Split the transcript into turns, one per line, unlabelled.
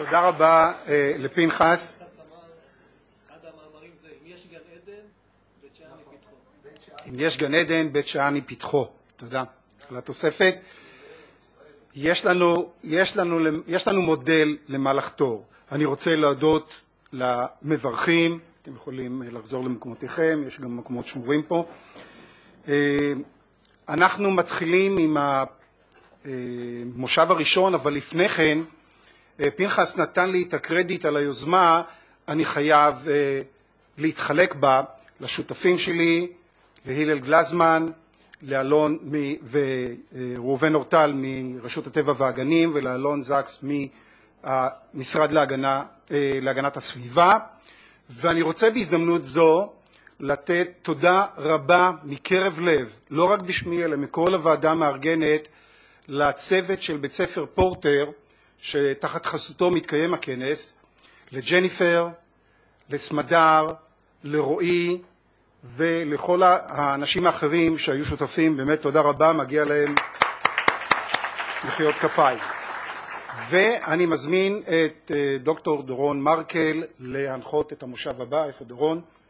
תודה רבה לפנחס.
אחד המאמרים זה אם יש גן עדן, בית שאני פתחו.
אם יש גן עדן, בית שאני פתחו. תודה על התוספת. יש לנו מודל למה לחתור. אני רוצה להודות למברכים, אתם יכולים לחזור למקומותיכם, יש גם מקומות שמורים פה. אנחנו מתחילים עם המושב הראשון, אבל לפני כן, פנחס נתן לי את הקרדיט על היוזמה, אני חייב להתחלק בה לשותפים שלי, להילל גלזמן, לאלון וראובן אורטל מרשות הטבע והגנים, ולאלון זקס מהמשרד להגנת הסביבה. ואני רוצה בהזדמנות זו לתת תודה רבה מקרב לב, לא רק בשמי אלא מכל הוועדה המארגנת, לצוות של בית ספר פורטר שתחת חסותו מתקיים הכנס, לג'ניפר, לסמדר, לרועי ולכל האנשים האחרים שהיו שותפים. באמת תודה רבה, מגיע להם מחיאות כפיים. ואני מזמין את דוקטור דורון מרקל להנחות את המושב הבא. איפה דורון?